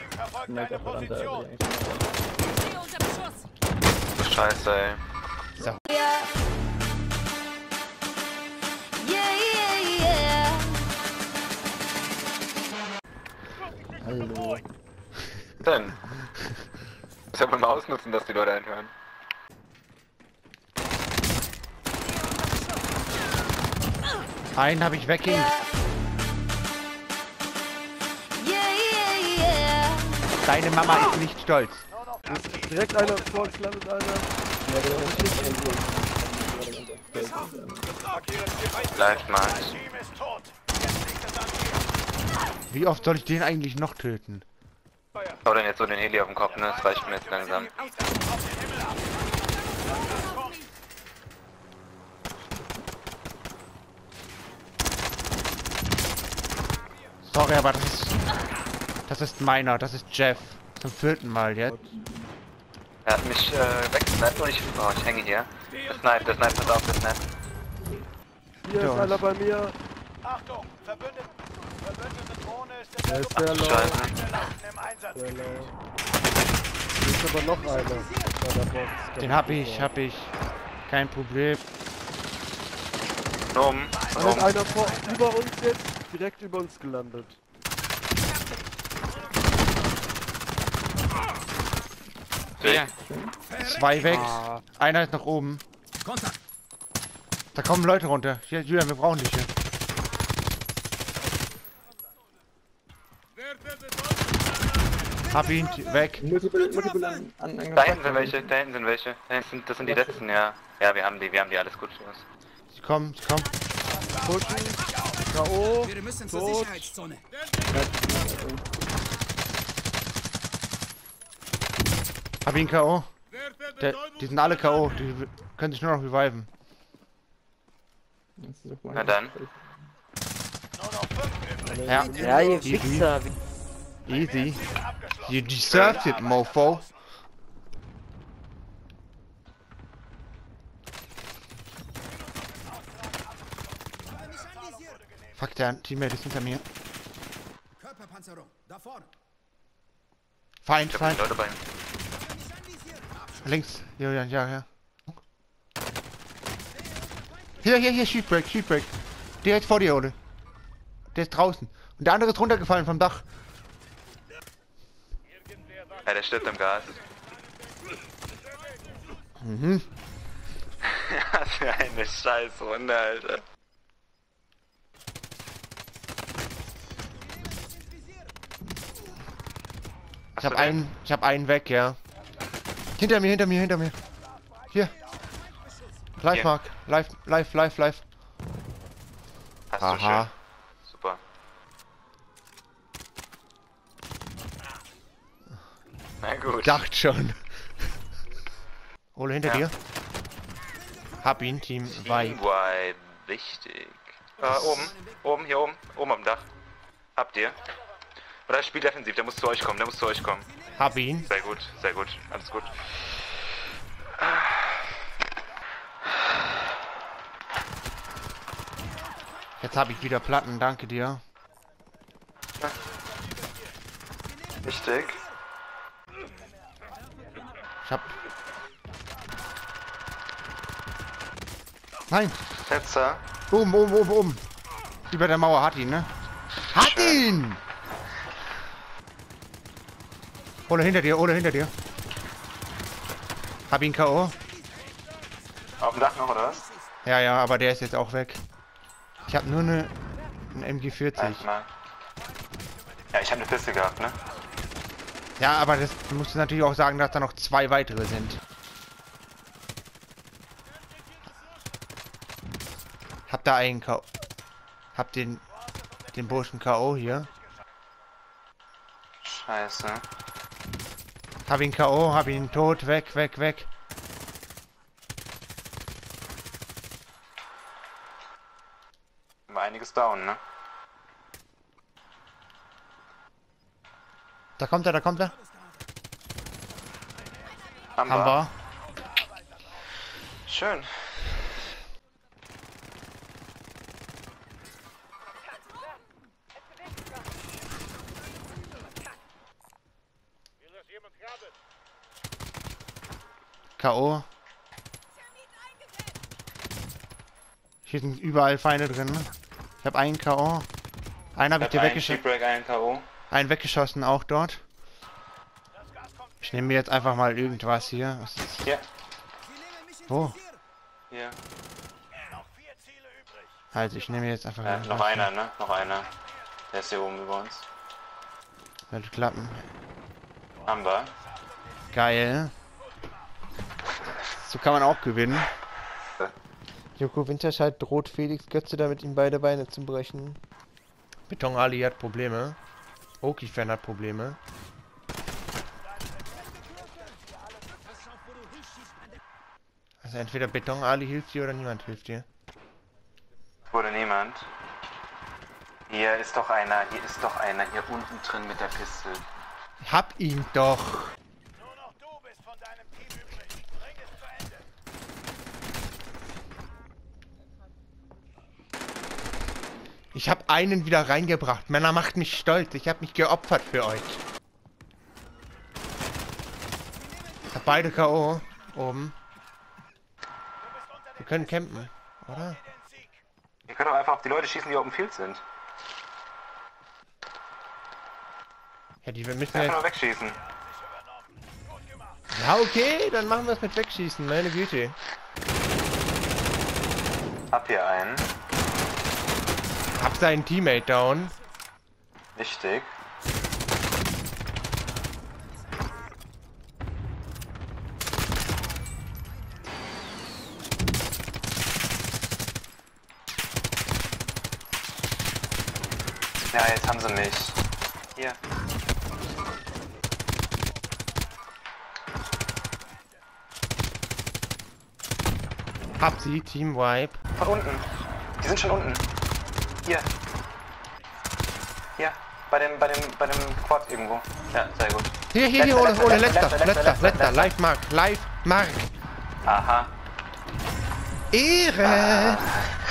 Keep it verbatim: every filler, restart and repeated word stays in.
Verfolgt eine Position. Scheiße, ey. So. Yeah. Yeah, yeah, yeah. Hallo. Denn? Ich soll mal ausnutzen, dass die Leute einhören. Einen habe ich weggehen. Yeah. Yeah, yeah, yeah. Deine Mama ist nicht stolz. Ist direkt einer vor uns landet, Alter. Ja, genau, das ist Live, Mann. Wie oft soll ich den eigentlich noch töten? Hau denn jetzt so den Heli auf den Kopf, ne? Das reicht mir jetzt langsam. Sorry, aber das ist... Das ist meiner, das ist Jeff. Zum vierten Mal jetzt. Er hat mich äh, weggesniped und ich... Oh, ich hänge hier. Der Snipe, der Snipe, pass auf, der Snipe. Hier ist einer bei mir. Achtung, verbündete, verbündete Drohne ist Der in ist der sehr low. Scheiße. im Einsatz. Sehr low. Hier ist aber noch einer. Bei der Box. Den hab ich, hab ich. Kein Problem. Oben, Da ist oben. einer vor, über uns jetzt, direkt über uns gelandet. Wer? Zwei weg. Einer ist noch oben. Da kommen Leute runter. Hier, Julian, wir brauchen dich hier. Hab ihn weg. Multiple, multiple an, an, an Da hinten sind welche, da hinten sind welche. Da hinten sind, das sind die letzten, ja. Ja, wir haben die, wir haben die, alles gut. Sie kommen, sie kommen. Pushen. K O. Wir müssen zur Tot. Sicherheitszone. Hab ihn K O. Der, die sind alle K O. Die können sich nur noch reviven. Na dann. Ja. Ja, ihr Easy. Wichser. Easy. You deserved it, mofo. Fuck, der Teammate ist hinter mir. Körperpanzerung, da vorne. Feind, Ich hab Feind. Leute bei ihm. Links. Julian, ja, ja. Hier, hier, hier, Sheetbreak, Sheetbreak. Direkt vor dir, Ole. Der ist draußen. Und der andere ist runtergefallen vom Dach. Ja, der stirbt am Gas. Mhm. Was für eine Scheißrunde, Alter. Ich hab einen, ich hab einen weg, ja. Hinter mir, hinter mir, hinter mir. Hier. Live, Hier. Mark. Live, live, live, live. Hast du Aha. schön. Super. Na gut. Dacht schon. Ole hinter Ja. dir. Hab ihn, Team Vibe. Why wichtig. Äh, oben, oben, hier oben, oben am Dach. Habt ihr? Oder spielt defensiv, der muss zu euch kommen, der muss zu euch kommen. Hab ihn. Sehr gut, sehr gut, alles gut. Jetzt hab ich wieder Platten, danke dir. Wichtig. Ich hab... Nein! Setzer. Oben, oben, oben, oben. Über der Mauer, hat ihn, ne? Hat ihn! Ole hinter dir, Ole hinter dir. Hab ihn K O. Auf dem Dach noch, oder was? Ja, ja, aber der ist jetzt auch weg. Ich hab nur eine, eine M G vierzig. Nein. Ja, ich habe eine Piste gehabt, ne? Ja, aber das du musst natürlich auch sagen, dass da noch zwei weitere sind. Hab da einen K O. Hab den den Burschen K O hier. Scheiße. Hab ihn K O, hab ihn tot, weg, weg, weg. War einiges down, ne? Da kommt er, da kommt er. Haben, Haben wir. Schön. K O. Hier sind überall Feinde drin. Ich habe einen K O. Einen habe ich dir weggeschossen. Shipwreck, einen K O. Einen weggeschossen, auch dort. Ich nehme mir jetzt einfach mal irgendwas hier. Was ist Hier, Wo? hier. Noch vier Ziele übrig. Also ich nehme jetzt einfach Ja, irgendwas noch hier. einer, ne? Noch einer. Der ist hier oben über uns. Sollte klappen. Haben wir. Geil. So kann man auch gewinnen. Joko Winterscheid droht Felix Götze damit, ihm beide Beine zu brechen. Beton Ali hat Probleme. Oki-Fan hat Probleme. Also entweder Beton Ali hilft dir oder niemand hilft dir. Wurde niemand. Hier ist doch einer, hier ist doch einer, hier unten drin mit der Pistole. Ich hab ihn doch. Nur noch du bist von deinem Team übrig. Bring es zu Ende. Ich hab einen wieder reingebracht. Männer, macht mich stolz. Ich hab mich geopfert für euch. Ich hab beide K O oben. Wir können campen, oder? Den Sieg. Ihr könnt doch einfach auf die Leute schießen, die auf dem Field sind. Ja, die müssen Einfach jetzt... nur wegschießen. Ja, okay, dann machen wir es mit Wegschießen. Meine Güte. Hab hier einen. Hab seinen Teammate down. Wichtig. Ja, jetzt haben sie mich. Hier. Hab sie, Team Wipe. Von unten. Die sind schon unten. Hier. Hier. Bei dem, bei dem, bei dem Quad irgendwo. Ja, sehr gut. Hier, hier, hier, Letzter, ohne, ohne, letzter, letzter, letzter, letzter, letzter, letzter, letzter. Live Mark, Live Mark. Aha. Ehre.